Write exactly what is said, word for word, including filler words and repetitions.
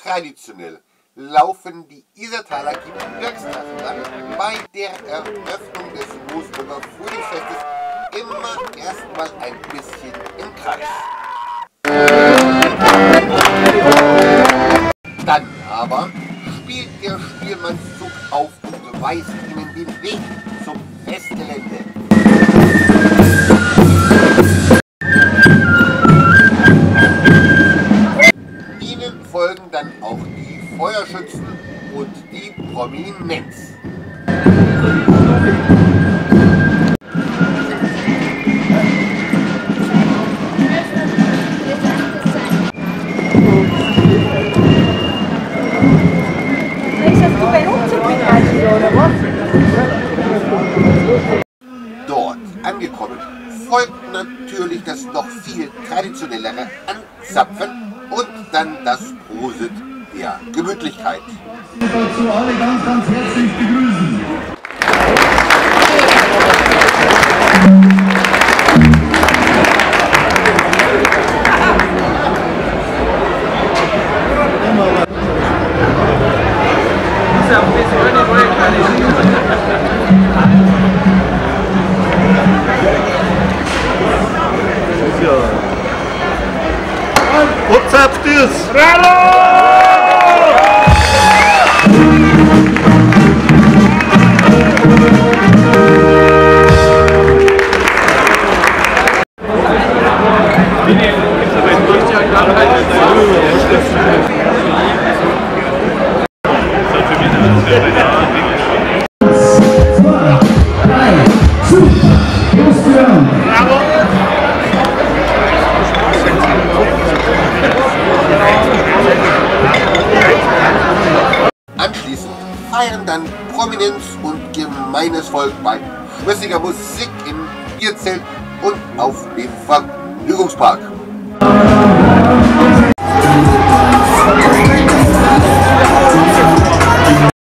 Traditionell laufen die Isartaler Gebirgstrachtler bei der Eröffnung des Moosburger Frühlingsfestes immer erstmal ein bisschen im Kreis. Dann aber spielt der Spielmannszug auf und weist ihnen den Weg zum Festgelände. Ihnen folgen dann auch die Feuerschützen und die Prominenz. Dort angekommen, folgt natürlich das noch viel traditionellere Anzapfen und dann das Prosit der Gemütlichkeit. Dazu alle ganz, ganz herzlich begrüßen. What's up, this? Anschließend feiern dann Prominenz und gemeines Volk bei schwässiger Musik im Bierzelt und auf dem Vergnügungspark.